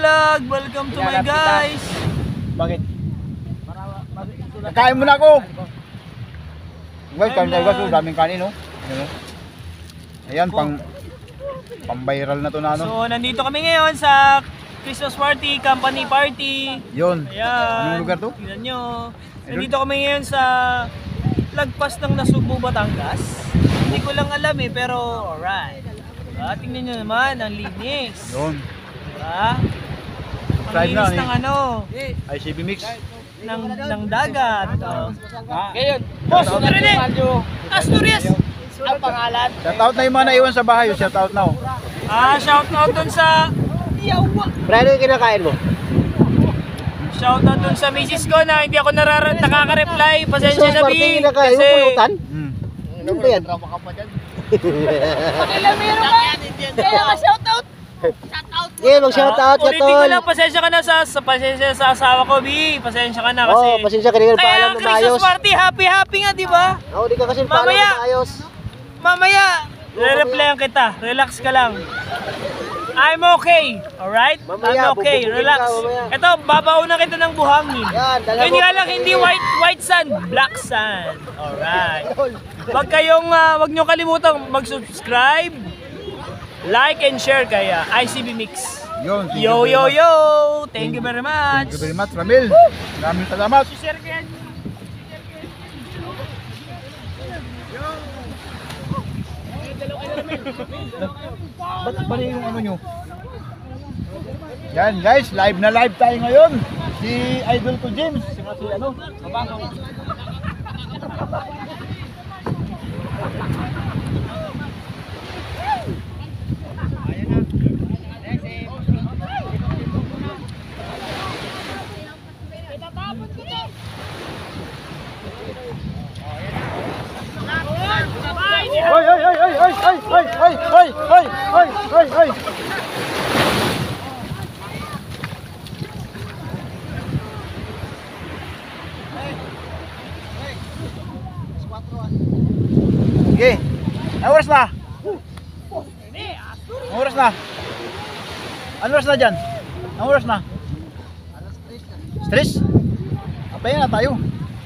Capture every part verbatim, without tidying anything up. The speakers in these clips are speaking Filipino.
vlog! Welcome to my guys! Bakit? Kain muna ako! Guys, kain tayo guys, oh, daming kanin, no? Ayan, ayan pang pang-viral na to na, no? So, nandito kami ngayon sa Christmas party, company party. Yun. Ayan. Anong lugar to? Tingnan nyo. Nandito kami ngayon sa lagpas ng Nasugbu, Batangas. Hindi ko lang alam eh, pero alright. Diba? Tingnan nyo naman, ang linis. Yun. Diba? Ang Fried na, linis eh. ng ano, I C B mix. ng, ng dagat. Oh. Ngayon, Boss, Rene! Asturias! ang pangalan. Shout out na yung mga naiwan sa bahay, shout out na, oh. Ah, shout out dun sa... Pre, ano yung kinakain mo? Shout out dun sa misis ko na hindi ako narara nakaka-reply. Pasensya na, B. Kinakain mo, Kasi... pulutan? Mm. Ano ba yan? Kailan meron ka? Kaya ka shout out! Okay, mag-shout out ka, Ulitin ko tol. lang, pasensya ka na sa, sa pasensya sa asawa ko, B. Pasensya ka na kasi... Oo, pasensya ka rin. Kaya Paalam ang na Christmas maayos. party, happy-happy nga, di ba? Oo, di ka kasi paalam Mamaya. na maayos. Mamaya, re-replyan kita. Relax ka lang. I'm okay, alright? Mamaya, I'm okay, bubugin relax. ka, mamaya. Ito, babaunan kita ng buhangin. Yan, dala Yun mo. nga lang, hindi white white sand, black sand. Alright. Wag kayong, uh, wag nyo kalimutang mag-subscribe, like and share kaya I C B Mix. Yun. thank Yo, you yo, very much. yo! Thank you very much. Thank you very much, Ramil. Maraming salamat. Share kaya. Ba't ba yung ano nyo? Yan guys, live na live tayo ngayon. Si idol ko James. Si si ano? Mabang. Hoy, hoy, hoy, hoy, hoy, hoy, hoy, hoy, hoy, hoy, hoy, hoy, hoy. Sige. Anong oras na? Anong oras na? Anong oras na dyan? Anong oras na? Stress? Apayan na tayo.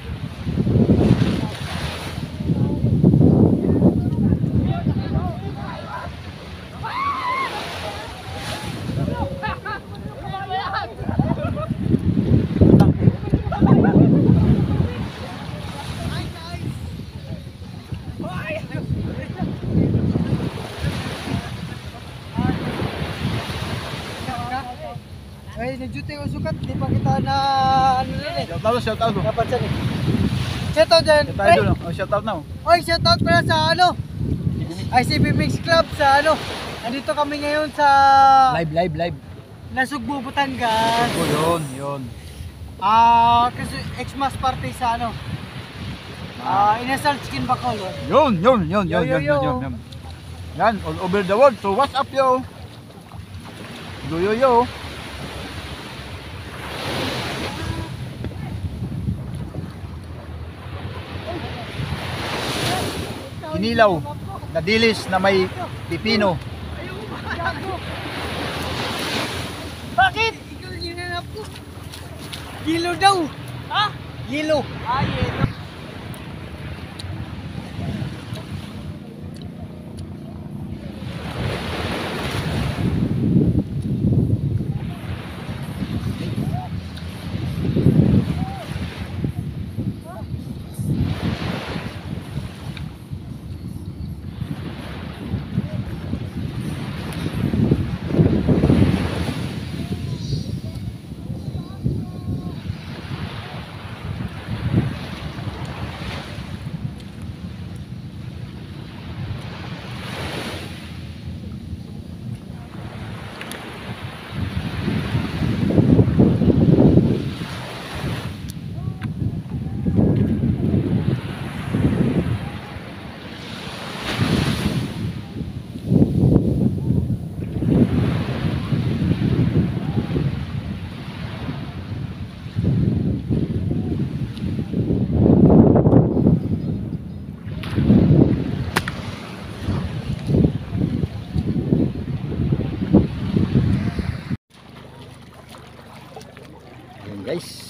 Ay, nag-duty ko sukat. Di pa kita na ano rin eh. Shout out, shout out. Napansan eh. Shout out dyan, Shout out, oh, shout out now. Oy, shout out pala sa ano? I C B Mix Club sa ano? Andito kami ngayon sa Live, live, live. Nasugbu, Batangas. Oh, yun, yun. Ah, kasi Xmas party sa ano? Ah, Inasal Chicken Bacolod. Yun, yun, yun, yun, Yo, yo, yun, yo. yun, yun. Yan, all over the world. So what's up, yo? Yo, yo, yo. Kinilaw na dilis na may pipino. Bakit? Ikaw ginanap ko. Yelo daw. Ha? Yelo. Ah, yeah.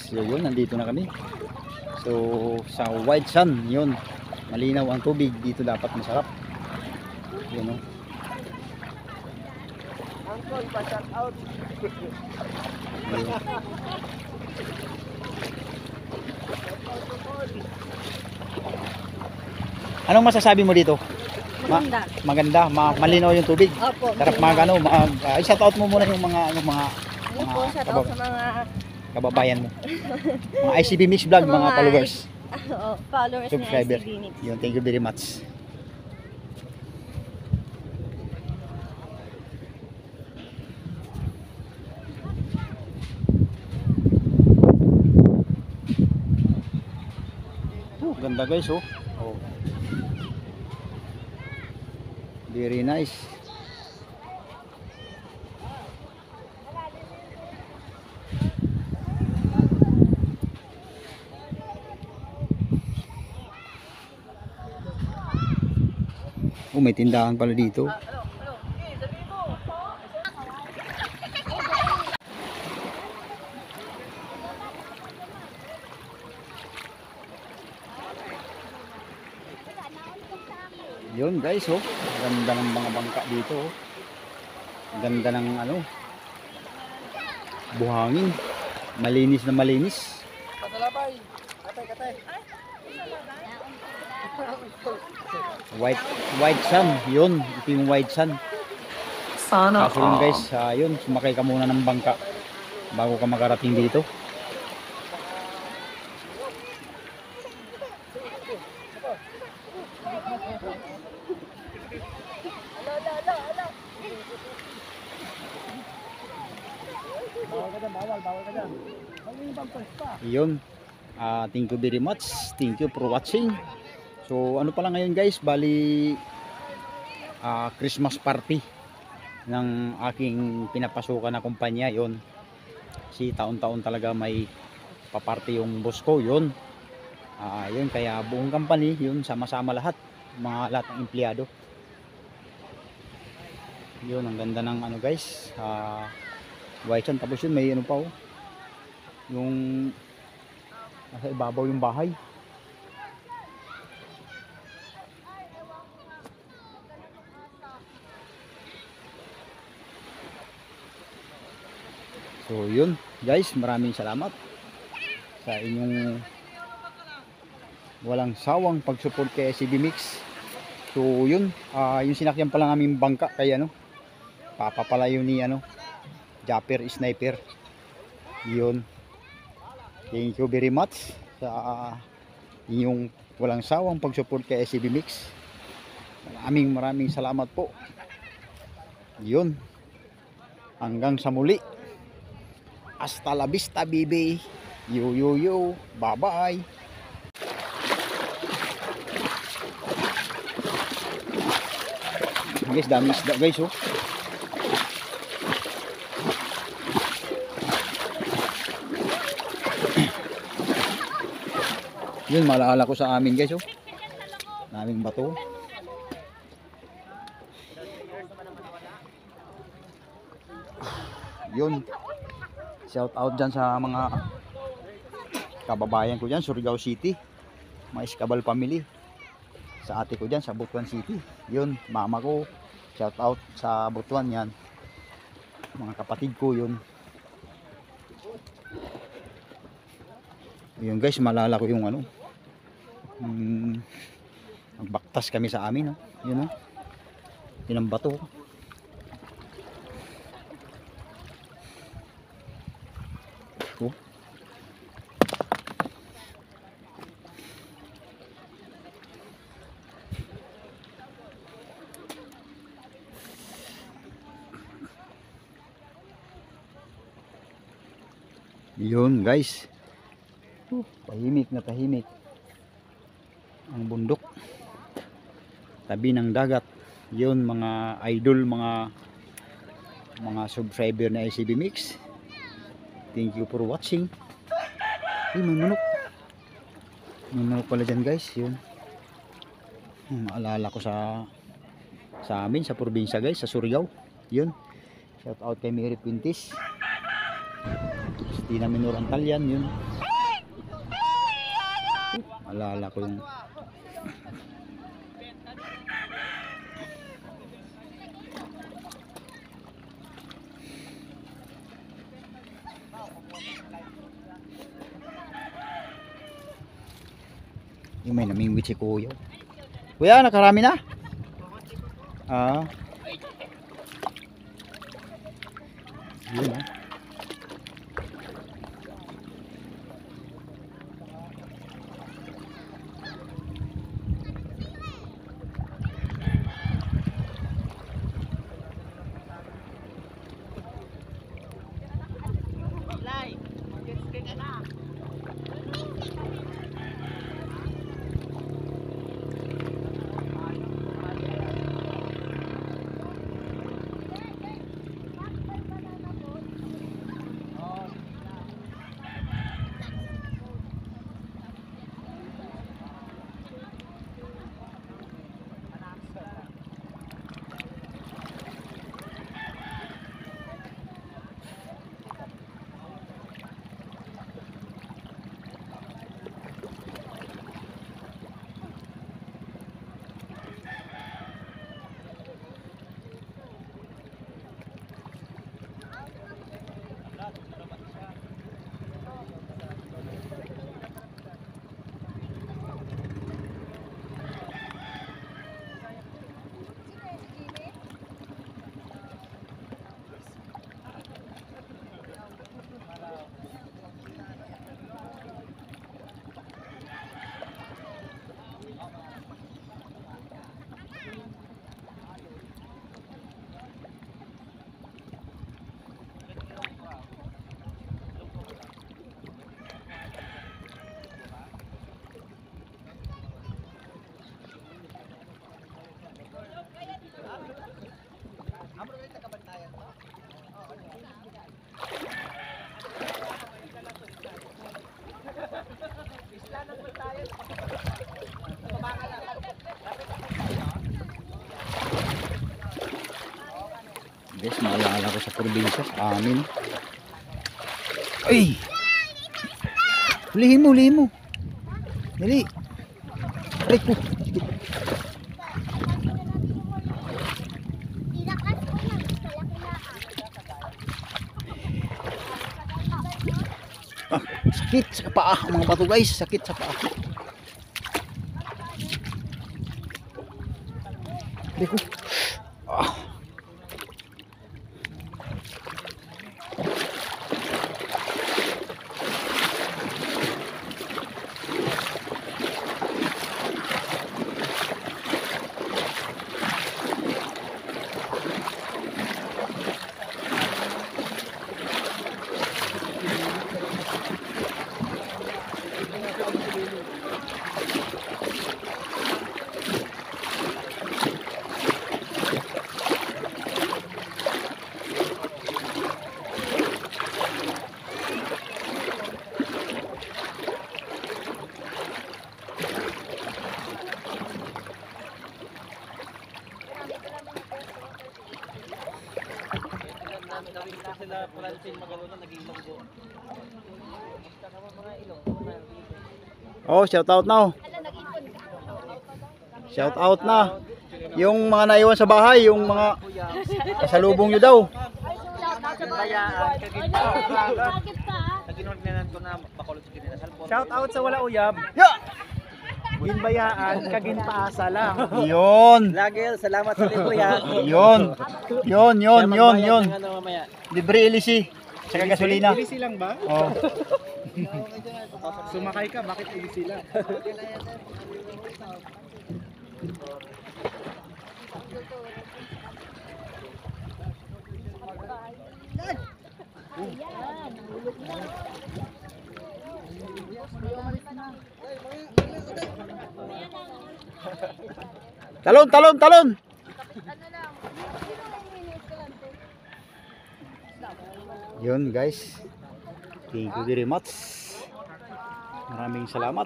So yun, nandito na kami. So sa White Sand, yun, malinaw ang tubig dito, dapat masarap. Yun, oh. Uncle, pa-shout out. Ayun. Anong masasabi mo dito? Ma- Maganda. maganda, ma- malinaw yung tubig. Opo. Sarap mga ano, ma- uh, shout out mo muna yung mga ano, mga Ano po, mga shout out kabab- sa mga kababayan mo. Mga I C B Mix Vlog, Sa mga mga followers, oh, followers subscriber. ni I C B Mix. Yun, thank you very much. Oh, ganda guys, oh. Oh. Very nice. Oh, may tindahan pala dito. Yun guys, oh. Ganda ng mga bangka dito, oh. Ganda ng ano, buhangin. Malinis na malinis. Pasalabay. Katay, katay. White white sand, yun. Ito yung white sand. Sana Kaso yun guys, ah, yun, sumakay ka muna ng bangka bago ka makarating dito. Bawal ka dyan, bawal, bawal ka dyan. Bawal yung bumpers pa. Yun. Ah, thank you very much. Thank you for watching. So ano pala ngayon guys, bali ah, Christmas party ng aking pinapasukan na kumpanya, yun. Kasi taon-taon talaga may paparty yung boss ko, yun. Ah, yun, kaya buong company, yun, sama-sama lahat, mga lahat ng empleyado. Yun, ang ganda ng ano guys, ah, white sand, tapos yun may ano pa, oh, yung nasa ibabaw yung bahay. So yun guys, maraming salamat sa inyong walang sawang pag-support kay I C B Mix. So yun, ah, yung sinakyan pala namin bangka kay ano, papapalayo ni ano, Japper Sniper. Yun, thank you very much sa uh, inyong walang sawang pag-support kay I C B Mix. Maraming maraming salamat po. Yun, hanggang sa muli. Hasta la vista, baby. Yo, yo, yo. Bye-bye. Guys, dami isda guys, oh. Yun, maalala ko sa amin guys, oh. Daming bato. Yun. Shout out dyan sa mga kababayan ko dyan, Surigao City, mga Escabal family. Sa ate ko dyan, sa Butuan City. Yun, mama ko, shout out sa Butuan yan. Mga kapatid ko yun. Yun guys, malala ko yung ano. Hmm, magbaktas kami sa amin, no? Yun, no? Yun ang bato. Oh. Yun guys, uh, tahimik na tahimik ang bundok, tabi ng dagat. Yun mga idol, mga mga subscriber na I C B Mix, thank you for watching. Ay, may manok. May manok pala dyan guys. Yun, maalala ko sa sa amin sa probinsya guys, sa Surigao. Yun, shout out kay Mary Quintis, Christina Minor Antalian. Yun, Naalala ko yung yung may namingwit si kuya. Kuya, nakarami na? Ah. Yun ah. Guys, maalala ko sa probinsya, sa amin. Ay! Hulihin mo, hulihin mo. Dali. Aray ko. Ah, sakit sa paa. Ang mga bato guys, sakit sa paa. Aray ko. Ah. Oh, shout out now. Shout out na. Yung mga naiwan sa bahay, yung mga kasalubong nyo daw. Shout out sa wala uyab. Yeah! Ginbayaan, kaginpaasa lang. Yun. Lagel, salamat sa kuya. Yun. Yun, yun, yun, yun. Ano mamaya? Libre ilisi. Saka gasolina. Ilisi lang ba? Oh. Sumakay ka, bakit ilisi lang? Talon, talon, talon. Yun guys. Thank you very much. Maraming salamat.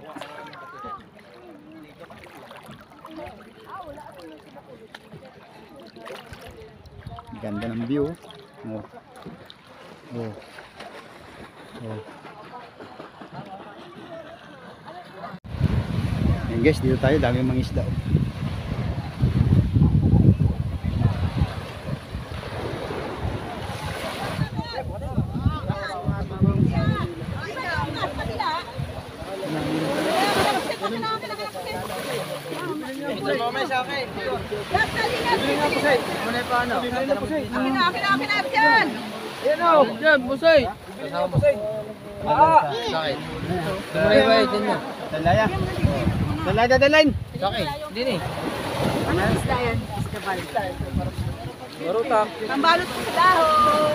Ganda ng view. Oh. Oh. Oh. Guys, dito tayo, dami mga isda. Oh. Dalaya. Dalaya, dalain. Okay. Dini. Ano isda yan? Isda balot. Marutak. Pambalot ko sa dahon.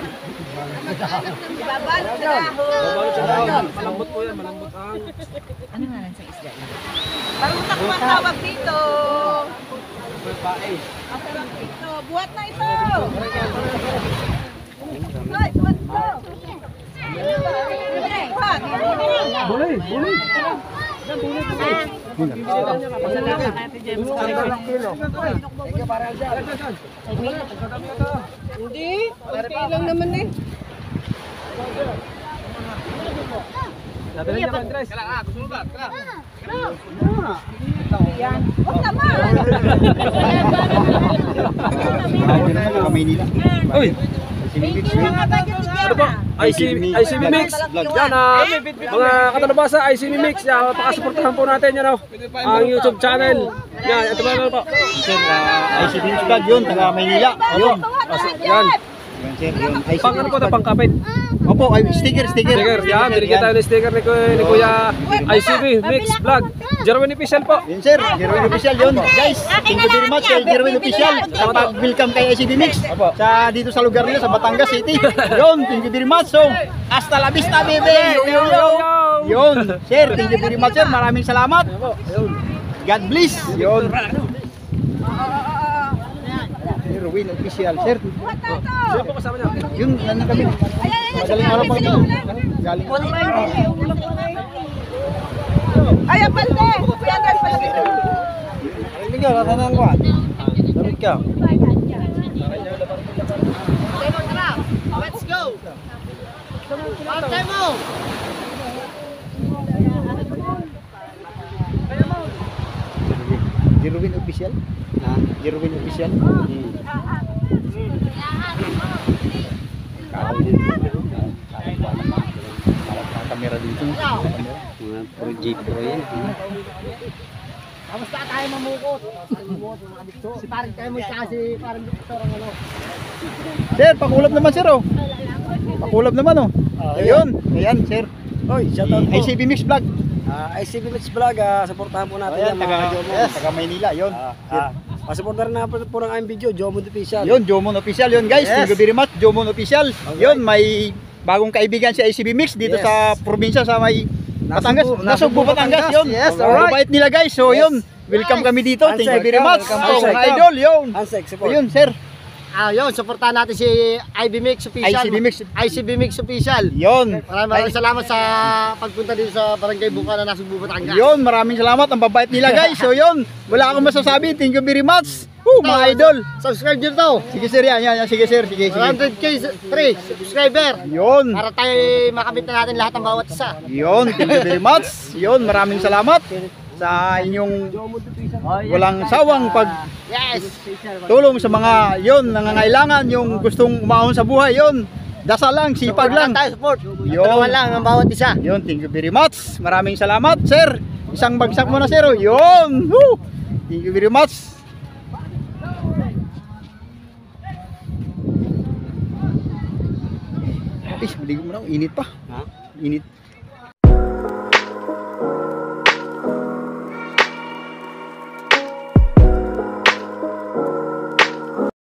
Babalot sa dahon. Babalot sa dahon. Malambot po yan, malambot ang. Ano nga lang sa isda yan? Marutak po ang tawag dito. Ang tawag dito. Buhat na ito. Ay, buhat ito. Buhat. Boleh, boleh. Hindi, konti lang naman eh. Dadalhin niya ka, Andres. Yan. Huwag naman. Nakauwi na naman, Maynila. Uy, Thank you mga bagay ni I C I C B Mix. Yan ah, mga katalabasa, I C B Mix. Yan, pakasuportahan po natin yan oh. Ang YouTube channel. Yan, ito ba ano po? Sir, uh, I C B Mix Vlog yun, taga Maynila. Yun. Yan. Yan, sir, yun. I C B Pang ano po na pang kapit? Opo, ay, sticker, sticker. Sticker, yan. Binigyan tayo ng sticker ni, Kuya- ni Kuya I C B Mix Vlog. Jerwin Official po. Yun, sir, Jerwin Official yun. Guys, thank you very much kay Jerwin Official. Kapag-welcome kay I C B Mix. Sa, dito sa lugar nila, sa Batangas City. Yun, thank you very much. So, hasta la vista, baby. Yo, yo, yo. Yun, sir, thank you very much, sir. Maraming salamat. God bless. Yun. Jerwin Official, sir. Sino po kasama niya? Yun, ano kami. Madaling araw pa ito. Galing. Ay, apalde. Kuya Andres pala dito. Hindi ka, natanang ko. Dapat ka. Let's go. Partay mo. Jerwin Official? Ha? Jerwin Official? Hmm. Kamera dito. Mga project pro yan. Kamusta tayo mamukot? Si parang tayo mo kasi parang doktor ang ano. Sir, pakulab naman sir oh. Pakulab naman oh. Ayun, ayan sir. Oy, shout out I C B Mix Vlog. I C B Mix Vlog, ah, supportahan po natin Ayan, yan taga, mga Jomo. yes, taga Maynila, yun. Ah, pasuportahan na po, po ng aming video, Jomo Official. Yun, Jomon Official yun guys. Yes. Thank you very much, Jomon Official. Yun, may bagong kaibigan si I C B Mix dito Yes. sa probinsya sa may Batangas, Nasugbu, Nasugbu, Nasugbu, Batangas, Batangas. yun. Yes, Ang alright. bait nila guys. So Yes. yun, welcome kami dito. Thank you Ansek, very much. welcome, Oh, Ansek. mga idol, yun. Ansek, support. Ayun, sir. Ah, yun, supportahan natin si I B Mix Official. I C B Mix. I C B Mix Official. Yun. Maraming maraming salamat sa pagpunta dito sa Barangay Bukana, Nasugbu, Batangas. Yun, maraming salamat. Ang babait nila guys. So yun, wala akong masasabi. Thank you very much. Woo, mga idol. Subscribe nyo to. Sige sir, yan, yan, yan. Sige sir, sige, one sige. hundred K three subscriber. Yun. Para tayo makamit na natin lahat ng bawat isa. Yun, thank you very much. Yun, maraming salamat sa inyong walang sawang pag Yes. tulong sa mga yon nangangailangan, yung gustong umahon sa buhay, yon dasal lang, sipag lang. Tayo support. Yun. Tulungan lang ang bawat isa. Yun, thank you very much. Maraming salamat, sir. Isang bagsak mo na, sir. Oh. Yun. Woo. Thank you very much. Eh, maligo mo na. Init pa. Ha? Init.